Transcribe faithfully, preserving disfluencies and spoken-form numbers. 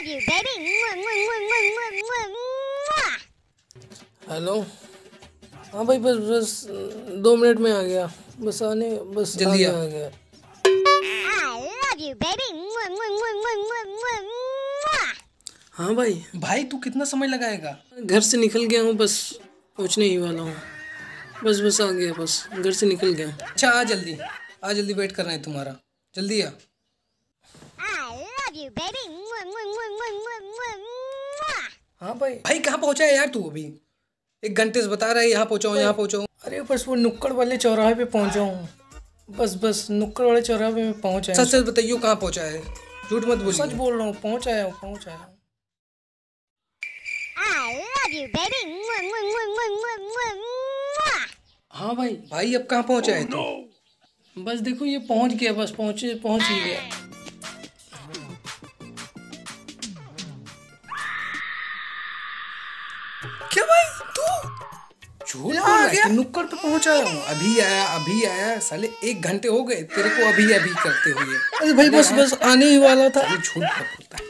love you, baby. Hello. हाँ भाई, बस बस दो मिनट में आ गया। बस आने बस जल्दी आ आ। गया। I love you, baby. हाँ भाई, भाई तू कितना समय लगाएगा? घर से निकल गया हूँ, बस पहुँचने ही वाला हूँ। बस बस आ गया, बस घर से निकल गया। अच्छा आ जल्दी, आ जल्दी, वेट कर रहे हैं तुम्हारा। जल्दी आ। I love you, baby. हाँ भाई। भाई कहाँ पहुंचा है यार तू अभी? एक घंटे से बता रहा है यहाँ पहुंचाऊँ यहाँ पहुंचाऊँ। अरे बस वो नुक्कड़ वाले चौराहे पे पहुँचा हूँ। बस बस नुक्कड़ वाले चौराहे पे मैं पहुँच आया। सच सच बताइयो कहाँ पहुंचा है, झूठ मत बोलिए। सच बोल रहा हूँ, पहुँच आया हूँ, पहुँच आया हूँ। I love you, baby. हाँ भाई। भाई अब कहाँ पहुंचा है तू? बस देखो ये पहुँच गया, बस पहुँचे पहुँच ही गया। क्या भाई तू झूठ बोल रहा है? तू नुक्कड़ पे पहुंचा हूँ, अभी आया अभी आया। साले एक घंटे हो गए तेरे को अभी अभी करते हुए। अरे भाई बस बस आने ही वाला था। साले झूठ बहुत बोलता है।